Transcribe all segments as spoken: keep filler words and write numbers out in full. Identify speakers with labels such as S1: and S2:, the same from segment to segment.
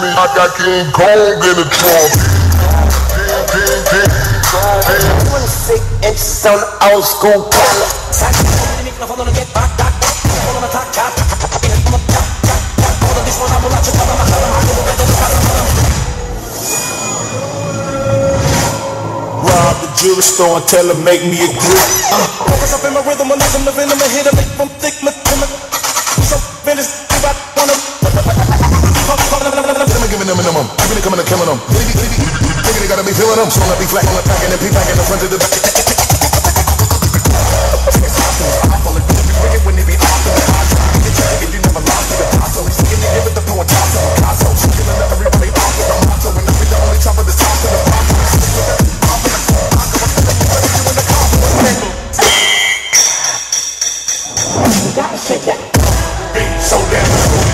S1: me, I got King Kong in the trunk.
S2: twenty-six inches on the old school collar.
S3: Rob the jewelry store and tell her make me a grip. Focus up in my rhythm, I live in the venom, I hit her, make them thick, my timid. So finish, if I wanna. I'm giving them a minimum. I'm really coming to killing them. They gotta be feeling them. So I be flat on the pack and then be back in the front of the back. I'm falling when they be off the if you never lost to the paso, he's sticking it with the power top. Paso, killing everybody off with the motto, and I'll be the only top of the top of the pop. You gotta say that. Beat so damn cool.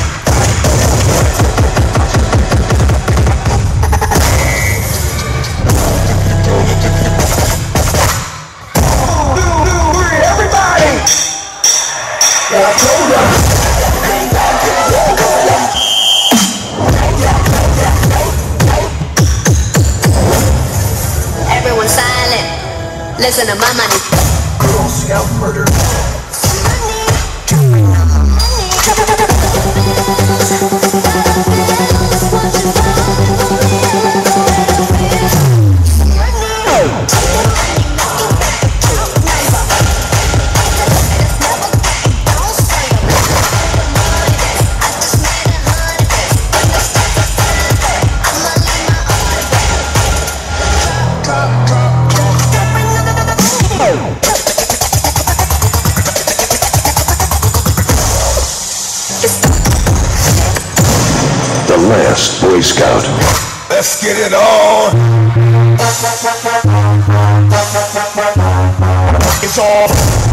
S4: Everyone silent. Listen to my money.
S2: Girl Scout murder.
S5: The last Boy Scout.
S3: Let's get it on. It's all.